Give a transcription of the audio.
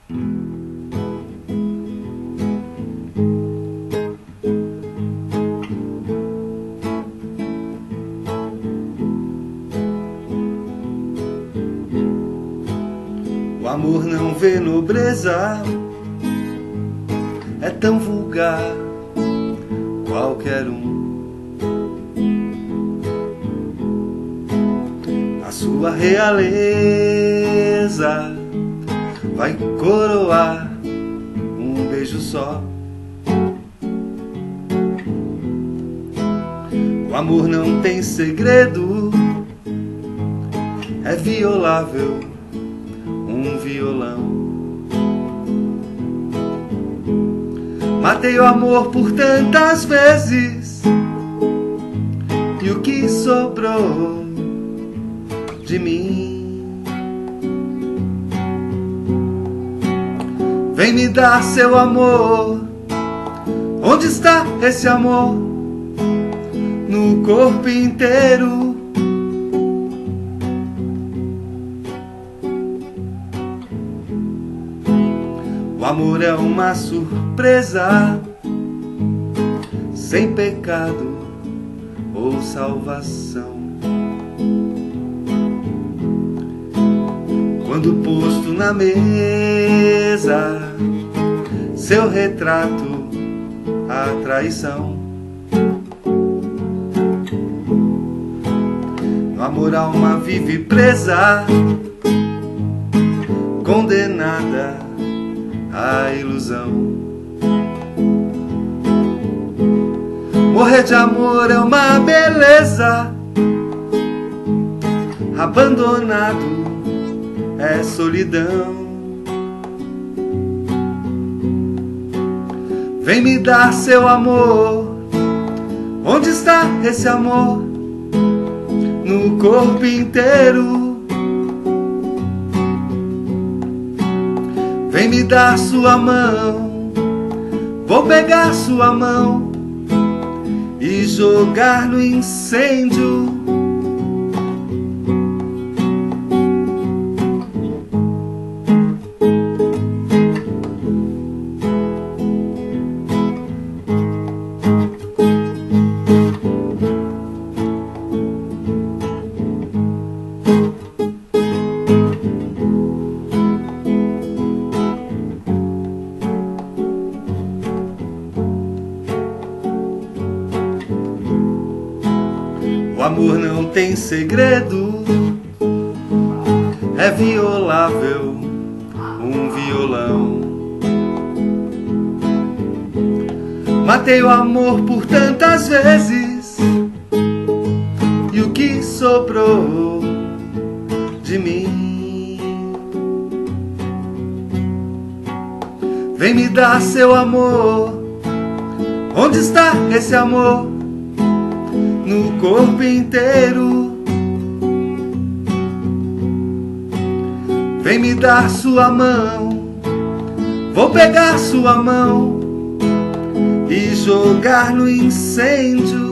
O amor não vê nobreza, é tão vulgar, qualquer um. A sua realeza vai coroar um beijo só. O amor não tem segredo, é violável, um violão. Matei o amor por tantas vezes, e o que sobrou de mim? Vem me dar seu amor. Onde está esse amor? No corpo inteiro. O amor é uma surpresa, sem pecado ou salvação. Quando posto na mesa, seu retrato, a traição. No amor a alma vive presa, condenada à ilusão. Morrer de amor é uma beleza, abandonado é solidão. Vem me dar seu amor. Onde está esse amor? No corpo inteiro. Vem me dar sua mão. Vou pegar sua mão e jogar no incêndio. O amor não tem segredo, é violável, um violão. Matei o amor por tantas vezes, e o que sobrou de mim? Vem me dar seu amor. Onde está esse amor? No corpo inteiro. Vem me dar sua mão. Vou pegar sua mão e jogar no incêndio.